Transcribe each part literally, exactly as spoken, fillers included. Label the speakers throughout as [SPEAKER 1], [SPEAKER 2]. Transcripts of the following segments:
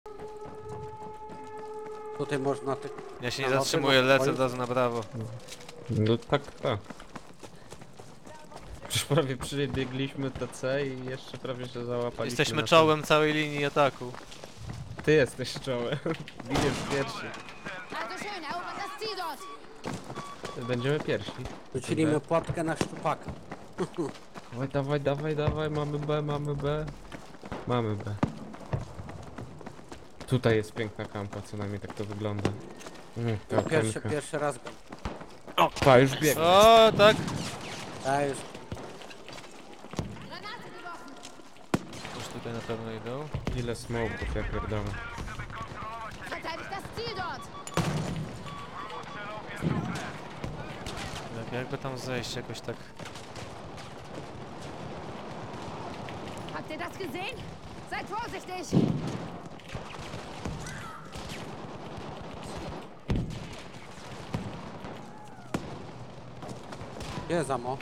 [SPEAKER 1] Tutaj można ty...
[SPEAKER 2] Ja się nie
[SPEAKER 1] Na lody
[SPEAKER 2] zatrzymuję,
[SPEAKER 1] można
[SPEAKER 2] lecę od
[SPEAKER 1] wchodzić?
[SPEAKER 2] razu na prawo.
[SPEAKER 3] No tak, tak. Przecież prawie przybiegliśmy T C i jeszcze prawie się załapaliśmy.
[SPEAKER 2] Jesteśmy
[SPEAKER 3] na
[SPEAKER 2] czołem całej linii ataku.
[SPEAKER 3] tym. Ty jesteś czołem. Widzisz pierwszy.
[SPEAKER 4] Also schön, erobert das Ziel dort.
[SPEAKER 3] Będziemy pierwsi.
[SPEAKER 1] Rzuciliśmy pułapkę na szczupaka.
[SPEAKER 3] Dawaj, dawaj, dawaj, dawaj, mamy B, mamy B. Mamy B. Tutaj jest piękna kampa, co najmniej tak to wygląda. Mm, ta
[SPEAKER 1] Pierwszy,
[SPEAKER 3] okienka.
[SPEAKER 1] pierwszy raz go.
[SPEAKER 3] Pa, już biegnie.
[SPEAKER 2] O, tak!
[SPEAKER 1] A już.
[SPEAKER 4] Granate geworfen.
[SPEAKER 2] Już tutaj na pewno idą.
[SPEAKER 3] Ile smoków, ja pierdolę.
[SPEAKER 4] Verteidigt das Ziel dort.
[SPEAKER 2] Jak, jakby tam zejść jakoś tak.
[SPEAKER 4] Habt ihr das gesehen? Seid vorsichtig.
[SPEAKER 1] Gdzie jest amo?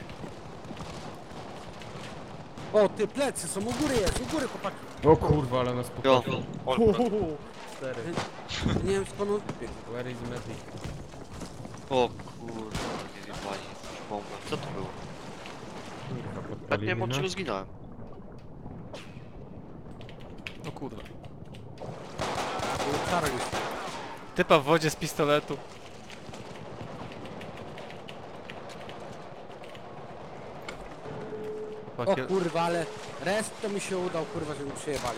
[SPEAKER 1] O, ty plecy są, u góry jest, u góry chłopaki.
[SPEAKER 3] O kurwa, ale nas
[SPEAKER 5] Jo,
[SPEAKER 3] pokopił. Cztery.
[SPEAKER 1] Nie wiem skąd on biegł.
[SPEAKER 3] Where is medic?
[SPEAKER 5] o kurwa, nie zjebali. Bombę. Co to było?
[SPEAKER 3] Kurwa,
[SPEAKER 5] Ja nie
[SPEAKER 3] podpalili
[SPEAKER 5] wiem od
[SPEAKER 3] nas.
[SPEAKER 5] czego zginąłem.
[SPEAKER 2] O kurwa.
[SPEAKER 1] Charlie.
[SPEAKER 2] Typa w wodzie z pistoletu.
[SPEAKER 1] O
[SPEAKER 2] Pakiel...
[SPEAKER 1] kurwa, ale rest to mi się udał, kurwa, że mi przyjebali.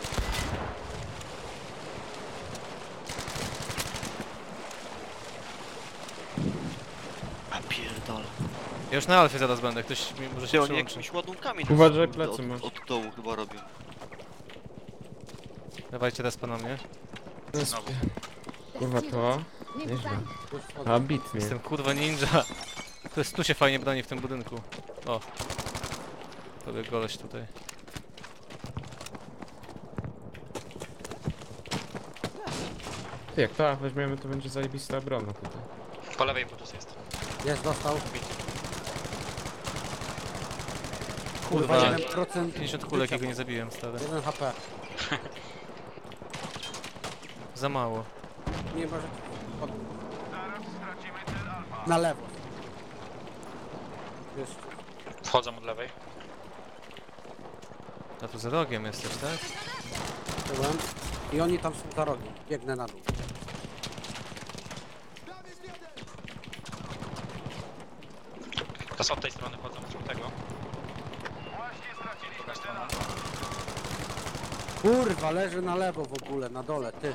[SPEAKER 5] A pierdolę.
[SPEAKER 2] Ja już na Alfie zaraz będę, ktoś mi może się
[SPEAKER 5] Gdzie oni
[SPEAKER 2] przyłączy.
[SPEAKER 5] jakimiś ładunkami nas,
[SPEAKER 3] Uważaj,
[SPEAKER 5] kurde,
[SPEAKER 3] plecy
[SPEAKER 5] od,
[SPEAKER 3] masz.
[SPEAKER 5] od dołu chyba robią.
[SPEAKER 2] Dawajcie respa na mnie.
[SPEAKER 4] Das
[SPEAKER 3] Kurwa,
[SPEAKER 4] Ziel
[SPEAKER 3] to...
[SPEAKER 4] dort. Nehmt es
[SPEAKER 3] Nieźle.
[SPEAKER 4] an.
[SPEAKER 1] Już wchodzę.
[SPEAKER 3] Ambitnie.
[SPEAKER 2] Jestem kurwa ninja. To jest tu się fajnie broni w tym budynku. O. Tobie goleś tutaj.
[SPEAKER 3] Ty, jak to weźmiemy, to będzie zajebista obrona tutaj.
[SPEAKER 6] Po lewej Brutus jest.
[SPEAKER 1] Jest, dostał.
[SPEAKER 2] Kurwa,
[SPEAKER 1] Kurwa, jeden procent.
[SPEAKER 2] pięćdziesiąt kulek jego nie zabiłem, stary.
[SPEAKER 1] jeden H P.
[SPEAKER 2] Za mało.
[SPEAKER 1] Nie może... Od... Na lewo. Jeszcze.
[SPEAKER 6] Wchodzą od lewej.
[SPEAKER 2] A tu za rogiem jesteś, tak?
[SPEAKER 1] Byłem. I oni tam są za rogiem. Biegnę na dół.
[SPEAKER 6] To są od tej strony, wchodzą od żółtego. Druga strona.
[SPEAKER 1] Kurwa, leży na lewo w ogóle, na dole, ty.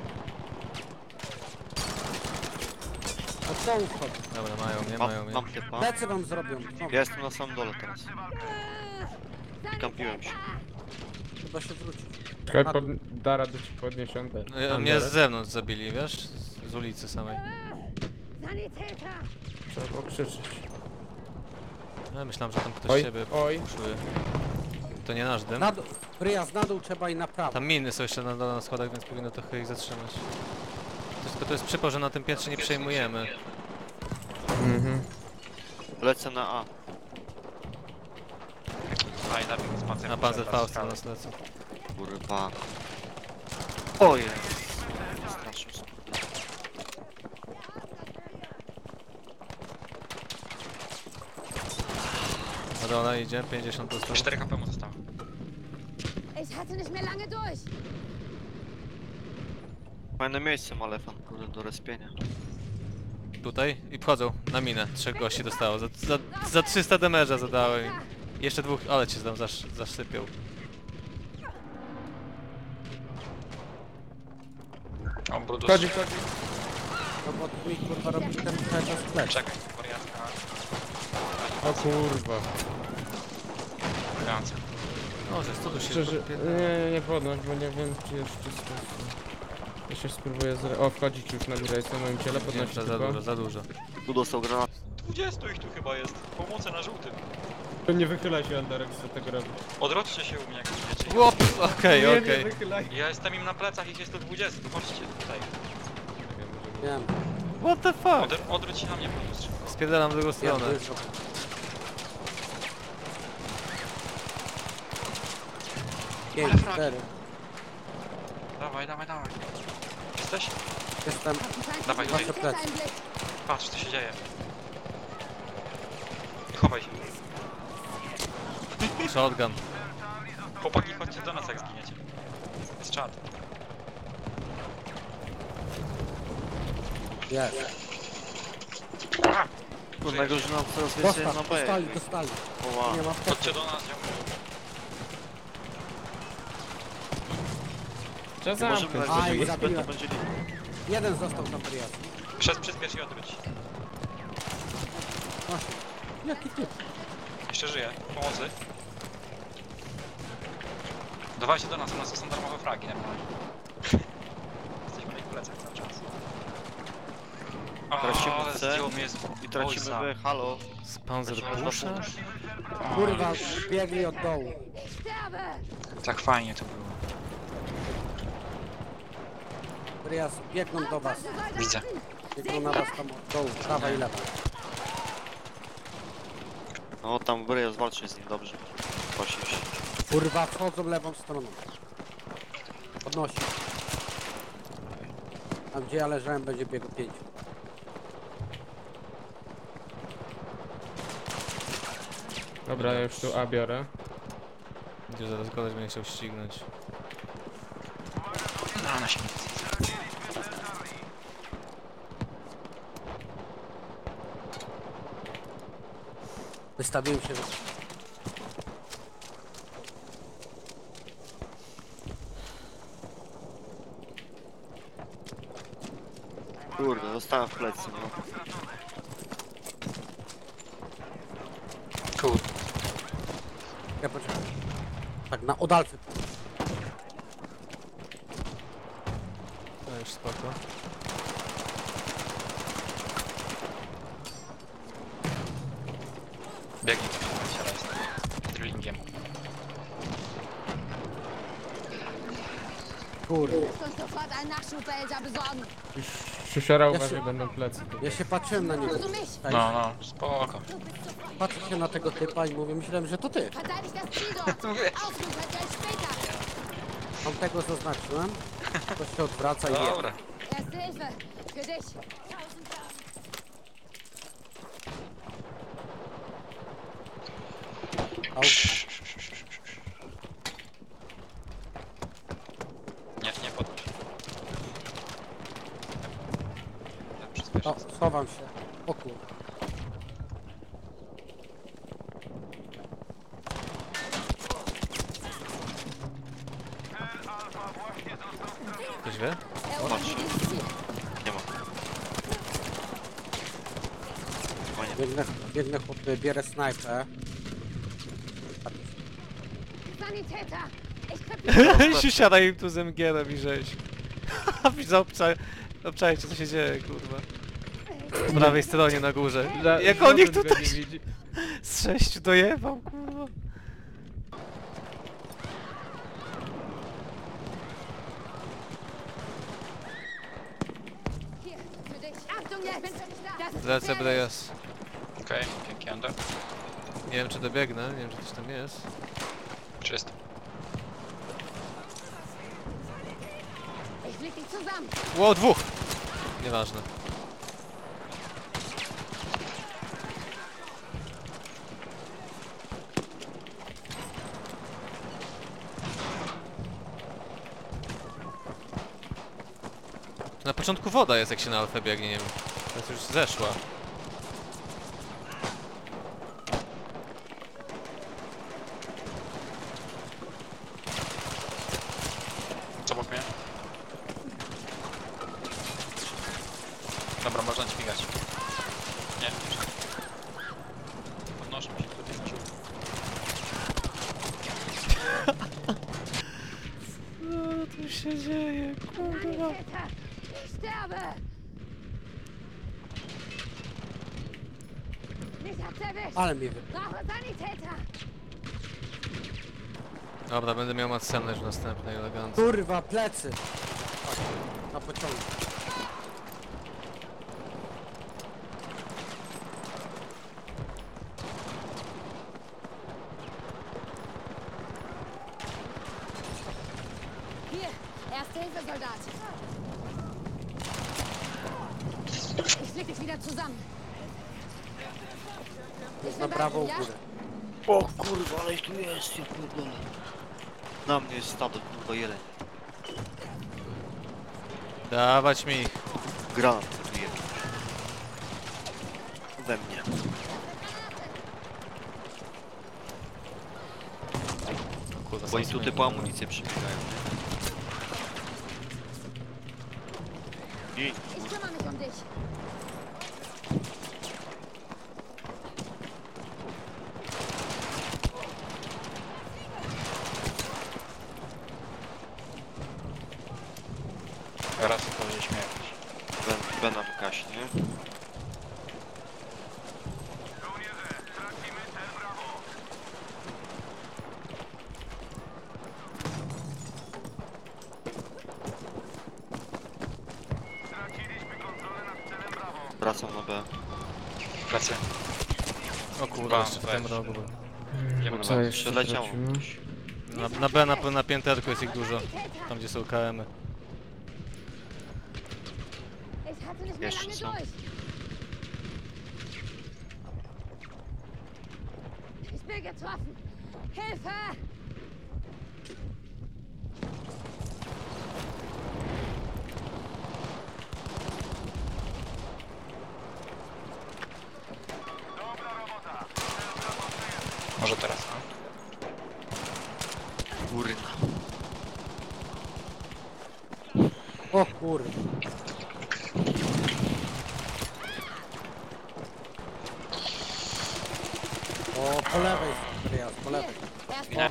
[SPEAKER 1] Od dołu wchodzę.
[SPEAKER 2] Dobra, mają mnie, mają
[SPEAKER 5] Mam,
[SPEAKER 2] mnie.
[SPEAKER 5] mam typa.
[SPEAKER 1] Plecy wam zrobią. No,
[SPEAKER 5] Ja jestem na samym dole teraz. I kampiłem się.
[SPEAKER 1] chyba się wróci.
[SPEAKER 3] Czekaj, pod... da radę ci podnieść on.
[SPEAKER 2] No, ja- mnie z zewnątrz zabili, wiesz? Z, z ulicy samej.
[SPEAKER 4] Sanitäter.
[SPEAKER 3] Trzeba było krzyczeć.
[SPEAKER 2] No, myślałem, że tam ktoś
[SPEAKER 3] Oj,
[SPEAKER 2] siebie
[SPEAKER 3] oj.
[SPEAKER 2] puszuje. To nie nasz dym.
[SPEAKER 1] Na dół. Wyjazd na dół trzeba i na prawo.
[SPEAKER 2] Tam miny są jeszcze na dole na schodach, więc powinno trochę ich zatrzymać. To jest, tylko to jest przypał, że na tym piętrze nie przejmujemy.
[SPEAKER 3] Mhm.
[SPEAKER 5] Lecę na A.
[SPEAKER 6] A i nabieg z pancerzem.
[SPEAKER 2] A pan Faust na nas lecą.
[SPEAKER 5] Kurwa. O jest. Strasznie skurwa.
[SPEAKER 2] Na dole idzie, pięćdziesiąt dostał.
[SPEAKER 6] cztery H P mu zostało.
[SPEAKER 4] Ich halte nicht mehr lange durch.
[SPEAKER 5] Fajne miejsce ma Lefan, kurde, do respienia.
[SPEAKER 2] Tutaj i wchodzą na minę. Trzech gości dostało. Za, za, za trzysta damage'a zadałem. I jeszcze dwóch, ale cię tam zasz, zaszczypią.
[SPEAKER 6] O, Brutus.
[SPEAKER 3] Chodzi, chodzi.
[SPEAKER 1] No bo tu mi kurwa robi ten cały czas plec.
[SPEAKER 6] Czekaj, wariatka.
[SPEAKER 3] O kurwa.
[SPEAKER 6] Grancy.
[SPEAKER 2] O, że co tu się
[SPEAKER 3] Szczerze,
[SPEAKER 2] podpierdala?
[SPEAKER 3] nie, nie, nie podnoś, bo nie wiem, czy jest czysto. Ja się spróbuję zre... O, wchodzić już na górę, jest na moim ciele,
[SPEAKER 2] Nie,
[SPEAKER 3] podnosić
[SPEAKER 2] za, za
[SPEAKER 3] tylko.
[SPEAKER 2] dużo, za dużo.
[SPEAKER 5] Tu dostał granat.
[SPEAKER 6] dwudziestu ich tu chyba jest. Pomocy na żółtym.
[SPEAKER 3] To nie wychylaj się, Anderek, co tego robi.
[SPEAKER 6] Odrodźcie się u mnie jak wiecie.
[SPEAKER 2] Chłop, okej,
[SPEAKER 3] Nie, nie
[SPEAKER 2] okej.
[SPEAKER 3] wychylaj.
[SPEAKER 6] Ja jestem im na plecach, ich jest tu dwudziestu. Chodźcie tutaj.
[SPEAKER 1] Nie wiem.
[SPEAKER 2] What the fuck?
[SPEAKER 6] Od, odwróć się na mnie, Brutus, szybko.
[SPEAKER 2] Spierdalam w drugą
[SPEAKER 1] Ja
[SPEAKER 2] stronę.
[SPEAKER 1] to już robię. Pięć, cztery.
[SPEAKER 6] Dawaj. Dawaj, dawaj, dawaj. Jesteś?
[SPEAKER 1] Jestem.
[SPEAKER 6] Dawaj,
[SPEAKER 1] Wasze
[SPEAKER 6] tutaj.
[SPEAKER 1] plecy.
[SPEAKER 6] Patrz, co się dzieje. Chowaj się.
[SPEAKER 2] Shotgun.
[SPEAKER 6] Chłopaki, chodźcie do nas, jak zginiecie. Jest czat.
[SPEAKER 1] Jest.
[SPEAKER 5] Kurwa, najgorzej nam coraz więcej
[SPEAKER 1] Dostał,
[SPEAKER 5] na B.
[SPEAKER 1] dostali, dostali.
[SPEAKER 5] Oła.
[SPEAKER 1] Nie ma
[SPEAKER 6] Chodźcie
[SPEAKER 1] wtedy.
[SPEAKER 6] do nas, ziomu.
[SPEAKER 3] Trzeba
[SPEAKER 5] Nie możemy
[SPEAKER 3] zamknąć.
[SPEAKER 5] tak
[SPEAKER 1] Aj,
[SPEAKER 5] będzie,
[SPEAKER 1] zabiłem.
[SPEAKER 5] będą będzie liczyć.
[SPEAKER 1] Jeden został tam Brias.
[SPEAKER 6] Przez przyspiesz i odwróć.
[SPEAKER 1] Właśnie. Jaki typ?
[SPEAKER 6] Jeszcze żyje. Pomocy. Dawajcie do nas, u nas są darmowe fragi normalnie. Jesteśmy na ich plecach cały czas. O,
[SPEAKER 5] Tracimy
[SPEAKER 6] ale
[SPEAKER 5] C
[SPEAKER 6] zdjął mnie z
[SPEAKER 5] I tracimy
[SPEAKER 6] Boysa.
[SPEAKER 5] B, halo.
[SPEAKER 2] Z Panzer
[SPEAKER 5] Tracimy
[SPEAKER 2] Busha?
[SPEAKER 5] dwa punkty.
[SPEAKER 1] Kurwa, biegli od dołu.
[SPEAKER 4] Sterbe!
[SPEAKER 6] Tak fajnie to było.
[SPEAKER 1] Brias, biegną do was.
[SPEAKER 6] Widzę.
[SPEAKER 1] Biegną na was tam od dołu, prawa i lewa.
[SPEAKER 5] No tam Bryja walczy z nim, dobrze. Prosił się.
[SPEAKER 1] Kurwa, wchodzą lewą stroną. Podnosi. Tam gdzie ja leżałem będzie biegu pięciu.
[SPEAKER 3] Dobra, ja już tu A biorę.
[SPEAKER 2] Gdzie zaraz koleś będzie chciał ścignąć.
[SPEAKER 6] No, na śmieci.
[SPEAKER 1] Wystawiłem się.
[SPEAKER 5] Kurde, dostałem w plecy, no.
[SPEAKER 6] Cool.
[SPEAKER 1] Ja poczekaj. Tak na odalcy.
[SPEAKER 2] No już spoko.
[SPEAKER 6] Biegnij tu, siadaj z drillingiem.
[SPEAKER 1] Kurde.
[SPEAKER 4] Lass uns sofort einen Nachschubwälzer besorgen.
[SPEAKER 3] Już Szusiora
[SPEAKER 1] Ja
[SPEAKER 3] uważaj,
[SPEAKER 1] się-
[SPEAKER 3] będą plecy. tu.
[SPEAKER 1] Ja się patrzyłem na niego.
[SPEAKER 4] Hörst du mich?
[SPEAKER 1] Tak,
[SPEAKER 6] No, no, spoko.
[SPEAKER 4] Du bist sofort.
[SPEAKER 1] patrzę się na tego typa i mówię, myślałem, że to ty.
[SPEAKER 4] Verteidig das Ziel dort. Ausrufung gleich später.
[SPEAKER 1] Tam tego zaznaczyłem. To się odwraca i je.
[SPEAKER 6] Dobra.
[SPEAKER 4] Erste Hilfe. Für dich.
[SPEAKER 1] Au.
[SPEAKER 6] Nie, nie podnoś. Ja przyspieszę.
[SPEAKER 1] O, schowam się. O kurde.
[SPEAKER 2] Ktoś wie?
[SPEAKER 4] Erobern wir dieses Ziel.
[SPEAKER 5] Nie ma. Fajnie.
[SPEAKER 1] Biegnę, biegnę chłopie, bierę snajpę.
[SPEAKER 4] Sanitäter. Ich krepiere.
[SPEAKER 2] się siada im tu z M G na i rzeź. Widzę, obczaj... obczajcie co się dzieje, kurwa. Po prawej stronie na górze.
[SPEAKER 3] Za-
[SPEAKER 2] Jak on ich
[SPEAKER 3] żaden
[SPEAKER 2] tutaj
[SPEAKER 3] go nie widzi.
[SPEAKER 2] z sześciu dojebał, kurwa.
[SPEAKER 4] Hier, für dich. Achtung jetzt. Das ist
[SPEAKER 2] Lecę
[SPEAKER 4] gefährlich.
[SPEAKER 2] Brejas.
[SPEAKER 6] Okej, dzięki Ander.
[SPEAKER 2] Nie wiem czy dobiegnę, nie wiem czy coś tam jest.
[SPEAKER 6] Czysto.
[SPEAKER 4] Ich flieg dich zusammen.
[SPEAKER 2] Ło, dwóch! Nieważne. Na początku woda jest jak się na alfę biegnie, nie wiem. Teraz już zeszła.
[SPEAKER 6] Co obok mnie? Dobra, można dźwigać. Nie, jeszcze. Podnoszę mi się tutaj w ciuch.
[SPEAKER 2] Co tu się dzieje, kurwa?
[SPEAKER 4] Sanitäter. Ich sterbe. Mich hat's erwischt.
[SPEAKER 1] Ale mnie wy...
[SPEAKER 4] Brauche Sanitäter.
[SPEAKER 2] Dobra, będę miał macenę już następnej elegancko.
[SPEAKER 1] Kurwa, plecy. Na pociągu.
[SPEAKER 4] Hier, Erste Hilfe soll leg dich wieder zusammen. Ich
[SPEAKER 1] Na
[SPEAKER 4] bin bei
[SPEAKER 1] prawo
[SPEAKER 4] dir,
[SPEAKER 1] u
[SPEAKER 4] ja?
[SPEAKER 1] góry.
[SPEAKER 5] O kurwa, ale ich tu jest, ja pierdolę. Na mnie jest stado, kurwa, jeleń.
[SPEAKER 2] Dawać mi ich.
[SPEAKER 5] Granat tu jest. We mnie.
[SPEAKER 2] O kurwa,
[SPEAKER 5] Bo oni
[SPEAKER 2] są
[SPEAKER 5] tutaj
[SPEAKER 2] zmienione.
[SPEAKER 5] po amunicję przybiegają, nie? I
[SPEAKER 4] Ich kümmere mich um dich.
[SPEAKER 6] Raz powiedzieliśmy jakiś.
[SPEAKER 5] Ben, Bena wygaśnie. Wracam na B.
[SPEAKER 6] Plecy.
[SPEAKER 2] O kurwa,
[SPEAKER 6] Bam,
[SPEAKER 2] jeszcze w tym
[SPEAKER 6] weź.
[SPEAKER 2] rogu był.
[SPEAKER 6] Idziemy
[SPEAKER 3] Co
[SPEAKER 6] na
[SPEAKER 3] jeszcze
[SPEAKER 5] Przeleciało
[SPEAKER 3] tracimy?
[SPEAKER 5] ktoś.
[SPEAKER 2] Na, na B, na, na pięterku jest ich dużo. Tam gdzie są K M y.
[SPEAKER 4] Ich halte nicht mehr
[SPEAKER 5] Jeszcze
[SPEAKER 4] lange
[SPEAKER 5] są.
[SPEAKER 4] durch. Ich bin getroffen. Hilfe!
[SPEAKER 6] Może teraz, no?
[SPEAKER 5] Kurna.
[SPEAKER 1] O kurwa. O, po lewej jest Andreas, po lewej.
[SPEAKER 4] Erst
[SPEAKER 6] Nie.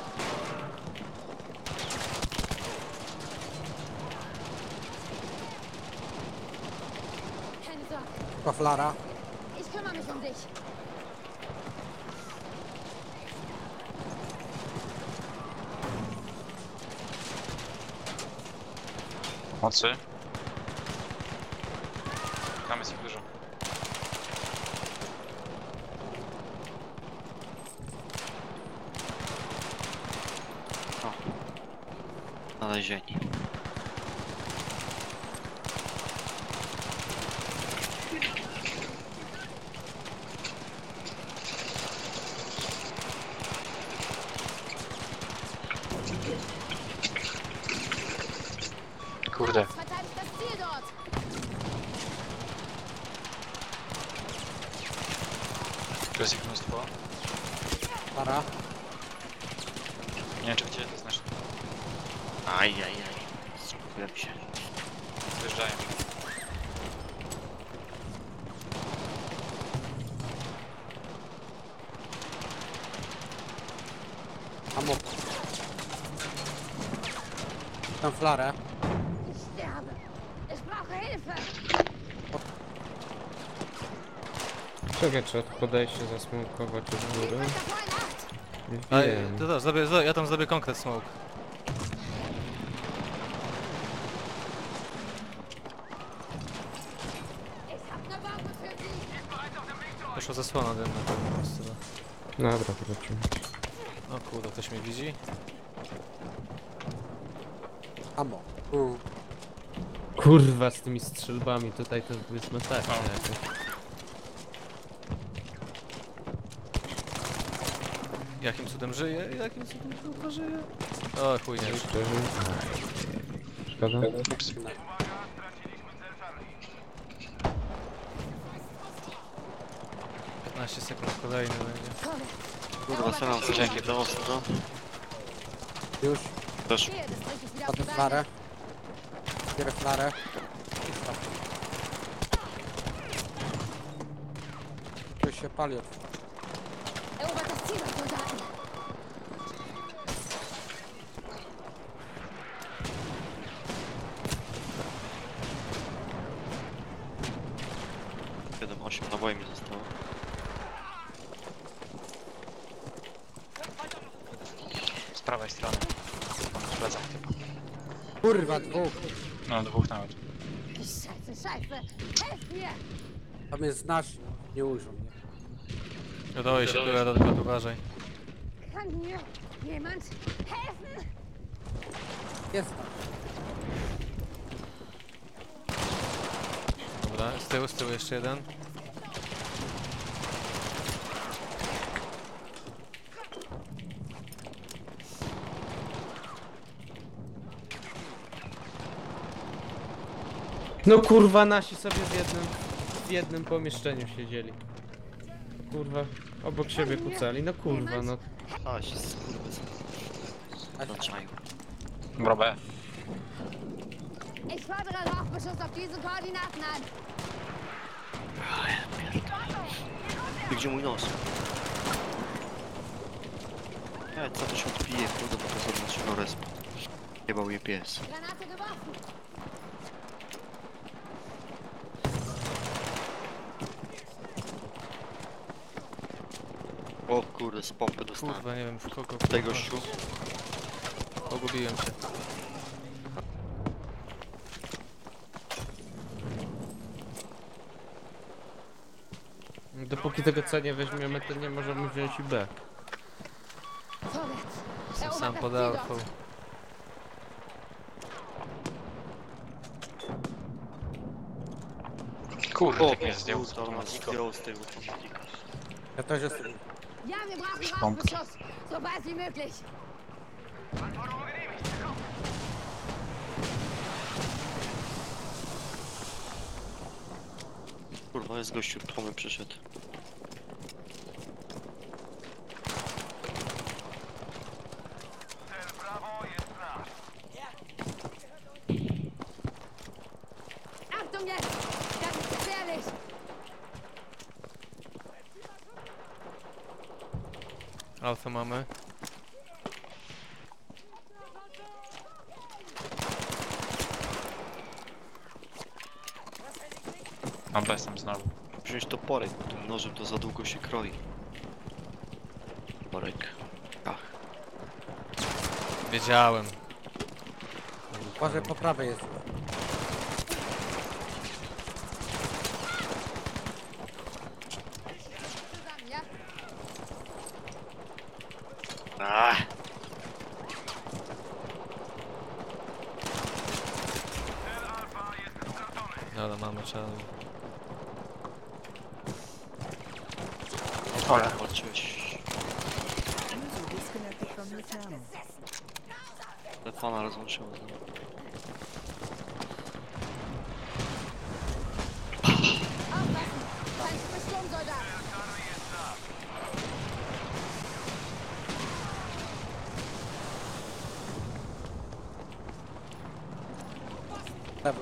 [SPEAKER 4] keine Sorge.
[SPEAKER 1] Koflara.
[SPEAKER 4] Ich kümmere mich um dich.
[SPEAKER 6] Mocy. Tam jest ich dużo.
[SPEAKER 5] Znalezieni.
[SPEAKER 6] Kurde.
[SPEAKER 4] Verteidigt das Ziel dort.
[SPEAKER 6] Tu jest ich mnóstwo.
[SPEAKER 1] Para.
[SPEAKER 6] Nie wiem czy gdzie to jest nasz.
[SPEAKER 5] Ajajaj. Skupiłem się.
[SPEAKER 6] Wyjeżdżają.
[SPEAKER 1] Amo. Tam flarę.
[SPEAKER 4] Ich sterbe. Ich brauche Hilfe.
[SPEAKER 3] Czekaj, trzeba tu podejście zasmokować od
[SPEAKER 4] Gebt
[SPEAKER 3] góry.
[SPEAKER 4] euch davor in Acht.
[SPEAKER 2] Ej,
[SPEAKER 3] Wiem.
[SPEAKER 2] to, to, zrobię, zro- ja tam zrobię konkret smoke.
[SPEAKER 4] Ich hab ne Bombe für Sie.
[SPEAKER 2] Poszła zasłona dymna pewnie po prostu.
[SPEAKER 3] Dobra, wrócimy.
[SPEAKER 2] O kurde, ktoś mnie widzi?
[SPEAKER 1] Amo. Mm.
[SPEAKER 3] Kurwa, z tymi strzelbami tutaj to jest masakra
[SPEAKER 6] O.
[SPEAKER 3] jakaś.
[SPEAKER 2] Jakim cudem żyje? Jakim cudem chyba żyje? O chuj nie.
[SPEAKER 3] Szkoda?
[SPEAKER 2] piętnaście sekund kolejny będzie.
[SPEAKER 5] Kurwa, co mam
[SPEAKER 6] Dzięki.
[SPEAKER 5] dzięki do ostro.
[SPEAKER 1] Już.
[SPEAKER 5] Też.
[SPEAKER 4] Sehe, das bringt dich wieder auf
[SPEAKER 1] Potem
[SPEAKER 4] die Beine.
[SPEAKER 1] flarę. Bierę flarę. Ktoś się pali od
[SPEAKER 4] Erobert das Ziel, Soldaten.
[SPEAKER 5] siedem osiem naboi mi zostało.
[SPEAKER 6] Z prawej strony. Mam w plecach typu.
[SPEAKER 1] Kurwa, dwóch.
[SPEAKER 6] No dwóch nawet.
[SPEAKER 4] Scheiße, Scheiße. Helft mir.
[SPEAKER 1] Tam jest nasz. Nie ujrzą mnie.
[SPEAKER 2] Dodaję się tu, Radot, uważaj.
[SPEAKER 4] Kann mir jemand helfen?
[SPEAKER 1] Jest tam.
[SPEAKER 2] Dobra. Dobra, z tyłu, z tyłu jeszcze jeden.
[SPEAKER 3] No kurwa, nasi sobie w jednym, w jednym pomieszczeniu siedzieli. Kurwa, obok siebie kucali, no kurwa, no.
[SPEAKER 5] A, się skurwysyn. Zaczynają.
[SPEAKER 6] Dobra, B.
[SPEAKER 4] Ich fordere Rauchbeschuss auf diese Koordinaten an.
[SPEAKER 5] I gdzie mój nos? Nie, co to się odbije, kurde, bo to jest od naszego respa. Jebał je pies.
[SPEAKER 4] Granate geworfen.
[SPEAKER 5] O kurde, z pompy dostałem.
[SPEAKER 2] Kurwa, nie wiem w kogo.
[SPEAKER 5] Tutaj
[SPEAKER 2] kurwa.
[SPEAKER 5] gościu.
[SPEAKER 2] Pogubiłem się.
[SPEAKER 3] Dopóki tego C nie weźmiemy, to nie możemy wziąć i B.
[SPEAKER 4] Vorwärts.
[SPEAKER 2] Jestem
[SPEAKER 4] Erobert
[SPEAKER 2] sam
[SPEAKER 4] das
[SPEAKER 2] pod
[SPEAKER 4] Ziel
[SPEAKER 2] alfą.
[SPEAKER 4] dort.
[SPEAKER 6] Kurde,
[SPEAKER 5] O,
[SPEAKER 6] jak mnie zdjął z
[SPEAKER 5] kurde, on nas
[SPEAKER 6] automatika.
[SPEAKER 5] zdjął z tego automatika.
[SPEAKER 1] Ja też jestem.
[SPEAKER 4] Ja, wir brauchen
[SPEAKER 6] Bomb.
[SPEAKER 4] Rauchbeschuss. So bald wie möglich.
[SPEAKER 5] Kurwa, jest gościu, Tomy przyszedł.
[SPEAKER 4] Achtung jetzt. Das ist gefährlich.
[SPEAKER 2] Alfę mamy.
[SPEAKER 6] Mam B jestem znowu.
[SPEAKER 5] Wziąć toporek, bo tym nożem to za długo się kroi. Toporek. Ach,
[SPEAKER 2] Wiedziałem.
[SPEAKER 1] Uważaj, po prawej jest.
[SPEAKER 4] Zusammen, ja?
[SPEAKER 5] ah.
[SPEAKER 2] Dobra, mamy czarny.
[SPEAKER 6] Ale.
[SPEAKER 5] Zobaczyłeś. Telefona rozłączyło.
[SPEAKER 4] Aufpassen. Feindliche Sturmsoldat.
[SPEAKER 1] Lewy.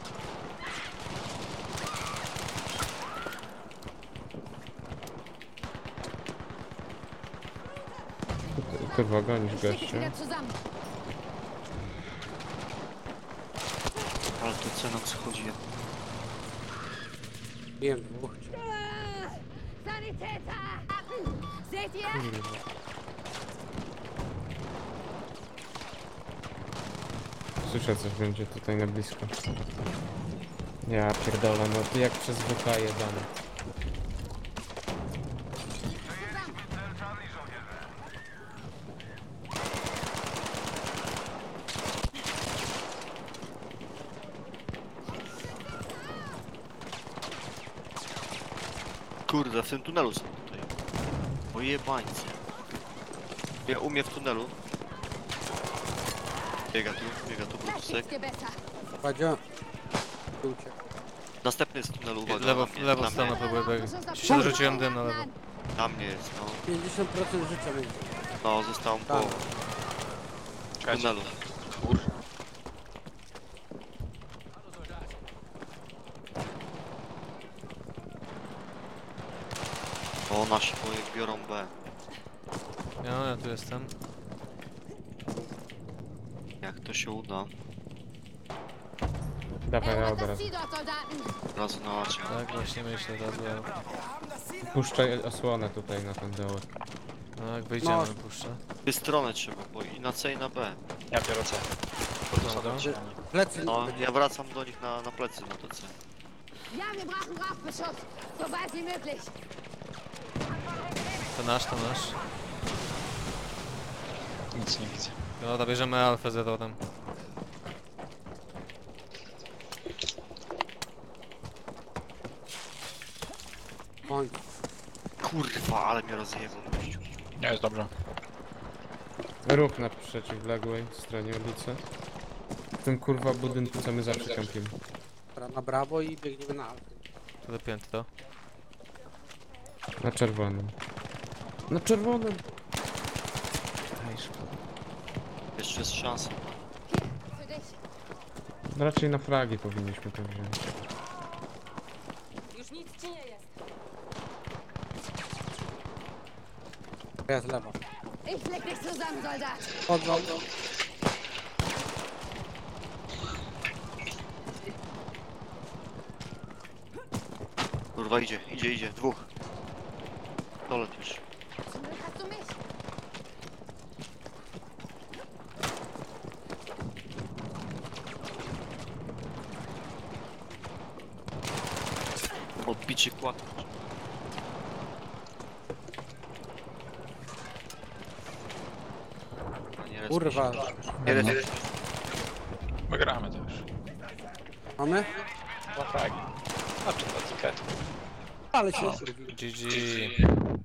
[SPEAKER 3] Kurwa, gonisz
[SPEAKER 4] Ich schicke
[SPEAKER 3] gościa.
[SPEAKER 4] wieder zusammen.
[SPEAKER 5] Ale to co nam schodzi?
[SPEAKER 1] Biłem dwóch.
[SPEAKER 4] Ah, Sanitäter! Seht ihr?
[SPEAKER 3] Kurwa. Słyszę, coś będzie tutaj na blisko. Ja pierdolę, no to jak przez W K jebane.
[SPEAKER 5] Kurde, w tym tunelu są tutaj. O jebańcy. Ja umie w tunelu. Biega tu, biega tu,
[SPEAKER 4] Das
[SPEAKER 5] Brutusek.
[SPEAKER 4] gibt's dir besser.
[SPEAKER 1] Kładzio. I uciekł.
[SPEAKER 5] Następny jest w tunelu, uwaga.
[SPEAKER 2] Lewo,
[SPEAKER 5] na mnie,
[SPEAKER 2] lewo
[SPEAKER 5] na
[SPEAKER 2] stronę
[SPEAKER 5] mnie,
[SPEAKER 2] próbuję biegać.
[SPEAKER 4] Rauchbeschuss auf
[SPEAKER 2] Się
[SPEAKER 4] diese
[SPEAKER 2] zarzuciłem dym na
[SPEAKER 4] Koordinaten
[SPEAKER 2] lewo.
[SPEAKER 4] an.
[SPEAKER 5] na mnie jest, no.
[SPEAKER 1] pięćdziesiąt procent życia mieć.
[SPEAKER 5] No, zostałem po
[SPEAKER 1] Tak.
[SPEAKER 6] Czekajcie.
[SPEAKER 5] tunelu.
[SPEAKER 6] Kur.
[SPEAKER 5] O, nasi boje biorą B.
[SPEAKER 2] Ja, ja tu jestem.
[SPEAKER 5] Jak to się uda,
[SPEAKER 3] Dawaj na
[SPEAKER 4] Erobert
[SPEAKER 3] obraz.
[SPEAKER 4] das Ziel dort, Soldaten.
[SPEAKER 5] razu na łacie.
[SPEAKER 2] Tak właśnie myślę, teraz ja.
[SPEAKER 3] Puszczaj osłonę tutaj na ten dołek.
[SPEAKER 2] No jak wyjdziemy,
[SPEAKER 1] No.
[SPEAKER 2] puszczę.
[SPEAKER 5] Dwie strony trzeba, bo i na C i na B.
[SPEAKER 6] Ja biorę C.
[SPEAKER 2] Dobra.
[SPEAKER 1] Plecy.
[SPEAKER 5] No, ja wracam do nich na, na plecy na to C.
[SPEAKER 4] Ja, wir brauchen Rauchbeschuss. So bald wie möglich.
[SPEAKER 2] To nasz, to nasz.
[SPEAKER 6] Nic nie widzę.
[SPEAKER 2] No to bierzemy alfę z rodem.
[SPEAKER 5] Kurwa, ale mnie rozjebał. gościu.
[SPEAKER 6] Nie jest dobrze.
[SPEAKER 3] Ruch na przeciwległej stronie ulicy. W tym kurwa budynku, co my zawsze kampimy.
[SPEAKER 1] Dobra, na brawo i biegniemy na alty.
[SPEAKER 2] To dopięty to.
[SPEAKER 3] Na czerwonym. Na czerwonym!
[SPEAKER 5] Jeszcze jest szansa.
[SPEAKER 4] Für dich.
[SPEAKER 3] No raczej na fragi powinniśmy to wziąć.
[SPEAKER 4] Już nic ci nie jest.
[SPEAKER 1] Ja z lewa.
[SPEAKER 4] Ich leg dich zusammen, Soldat.
[SPEAKER 1] Chodzą.
[SPEAKER 5] Kurwa, idzie, idzie, idzie. Dwóch. Tolet już.
[SPEAKER 4] Zum Glück hast du mich.
[SPEAKER 5] Odbicie kład. A nie,
[SPEAKER 1] Kurwa.
[SPEAKER 5] Nie, nie,
[SPEAKER 6] Wygramy to już.
[SPEAKER 1] Mamy?
[SPEAKER 6] Dwa fragi. A czy to etykiety?
[SPEAKER 1] Ale się
[SPEAKER 2] G G.